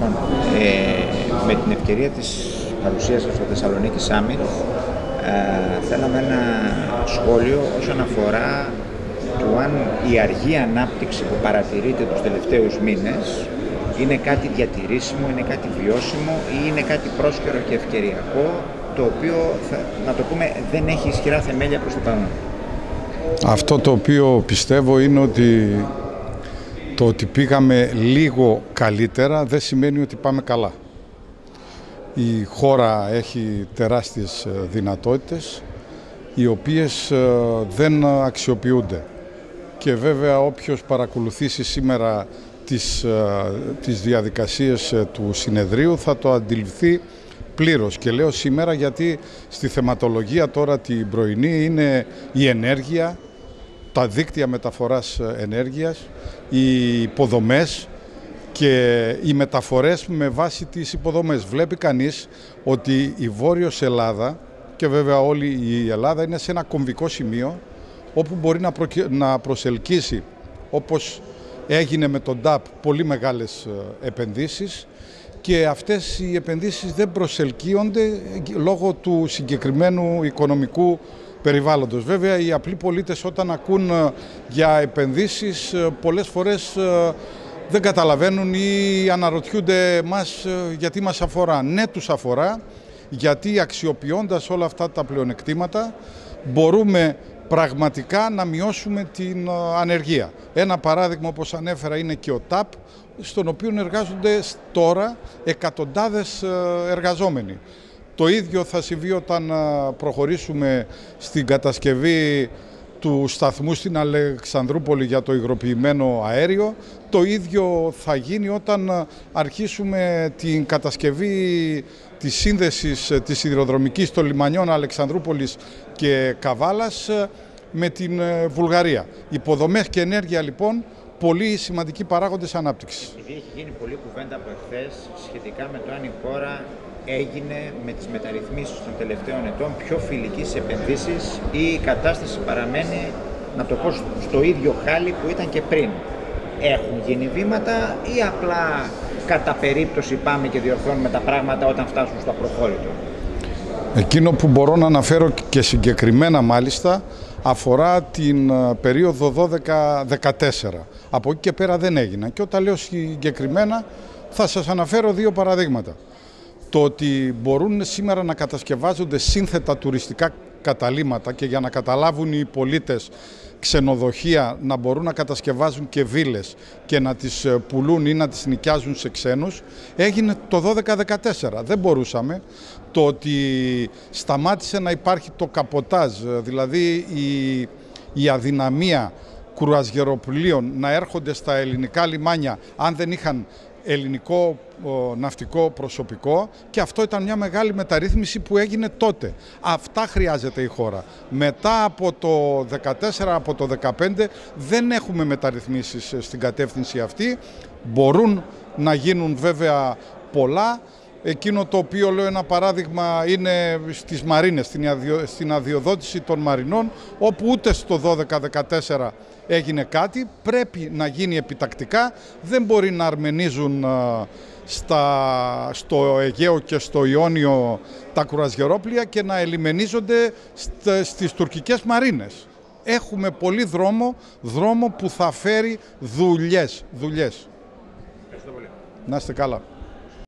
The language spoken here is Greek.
Λοιπόν, με την ευκαιρία της παρουσίας σας στο Θεσσαλονίκη Summit, θέλαμε ένα σχόλιο όσον αφορά το αν η αργή ανάπτυξη που παρατηρείται τους τελευταίους μήνες είναι κάτι διατηρήσιμο, είναι κάτι βιώσιμο ή είναι κάτι πρόσκαιρο και ευκαιριακό, το οποίο, να το πούμε, δεν έχει ισχυρά θεμέλια προς το παρόν. Αυτό το οποίο πιστεύω είναι ότι το ότι πήγαμε λίγο καλύτερα δεν σημαίνει ότι πάμε καλά. Η χώρα έχει τεράστιες δυνατότητες, οι οποίες δεν αξιοποιούνται. Και βέβαια όποιος παρακολουθήσει σήμερα τις διαδικασίες του συνεδρίου θα το αντιληφθεί πλήρως. Και λέω σήμερα γιατί στη θεματολογία τώρα την πρωινή είναι η ενέργεια, τα δίκτυα μεταφοράς ενέργειας, οι υποδομές και οι μεταφορές με βάση τις υποδομές. Βλέπει κανείς ότι η Βόρειος Ελλάδα και βέβαια όλη η Ελλάδα είναι σε ένα κομβικό σημείο όπου μπορεί να προσελκύσει, όπως έγινε με τον ΤΑΠ, πολύ μεγάλες επενδύσεις, και αυτές οι επενδύσεις δεν προσελκύονται λόγω του συγκεκριμένου οικονομικού περιβάλλοντος. Βέβαια, οι απλοί πολίτες όταν ακούν για επενδύσεις πολλές φορές δεν καταλαβαίνουν ή αναρωτιούνται γιατί μας αφορά. Ναι, τους αφορά, γιατί αξιοποιώντας όλα αυτά τα πλεονεκτήματα μπορούμε πραγματικά να μειώσουμε την ανεργία. Ένα παράδειγμα, όπως ανέφερα, είναι και ο ΤΑΠ, στον οποίο εργάζονται τώρα εκατοντάδες εργαζόμενοι. Το ίδιο θα συμβεί όταν προχωρήσουμε στην κατασκευή του σταθμού στην Αλεξανδρούπολη για το υγροποιημένο αέριο. Το ίδιο θα γίνει όταν αρχίσουμε την κατασκευή της σύνδεσης της σιδηροδρομικής των λιμανιών Αλεξανδρούπολης και Καβάλας με την Βουλγαρία. Υποδομές και ενέργεια, λοιπόν, πολύ σημαντικοί παράγοντες ανάπτυξης. Επειδή έχει γίνει πολλή κουβέντα από εχθές σχετικά με το αν η χώρα έγινε με τις μεταρρυθμίσεις των τελευταίων ετών πιο φιλική σε επενδύσεις ή η κατάσταση παραμένει, να το πω, στο ίδιο χάλι που ήταν και πριν. Έχουν γίνει βήματα ή απλά κατά περίπτωση πάμε και διορθώνουμε τα πράγματα όταν φτάσουν στο απροχώρητο? Εκείνο που μπορώ να αναφέρω και συγκεκριμένα μάλιστα αφορά την περίοδο 12-14. Από εκεί και πέρα δεν έγιναν. Και όταν λέω συγκεκριμένα θα σας αναφέρω δύο παραδείγματα. Το ότι μπορούν σήμερα να κατασκευάζονται σύνθετα τουριστικά καταλύματα και για να καταλάβουν οι πολίτες ξενοδοχεία να μπορούν να κατασκευάζουν και βίλες και να τις πουλούν ή να τις νοικιάζουν σε ξένους, έγινε το 12-14. Δεν μπορούσαμε. Το ότι σταμάτησε να υπάρχει το καποτάζ, δηλαδή η αδυναμία κρουαζιεροπλοίων να έρχονται στα ελληνικά λιμάνια αν δεν είχαν ελληνικό ναυτικό προσωπικό, και αυτό ήταν μια μεγάλη μεταρρύθμιση που έγινε τότε. Αυτά χρειάζεται η χώρα. Μετά από το 2014, από το 2015 δεν έχουμε μεταρρυθμίσεις στην κατεύθυνση αυτή. Μπορούν να γίνουν βέβαια πολλά. Εκείνο το οποίο λέω ένα παράδειγμα είναι στις μαρίνες, στην αδειοδότηση των μαρινών, όπου ούτε στο 12-14 έγινε κάτι. Πρέπει να γίνει επιτακτικά. Δεν μπορεί να αρμενίζουν στο Αιγαίο και στο Ιόνιο τα κρουαζιερόπλια και να ελιμενίζονται στις τουρκικές μαρίνες. Έχουμε πολύ δρόμο που θα φέρει δουλειές. Ευχαριστώ πολύ. Να είστε καλά.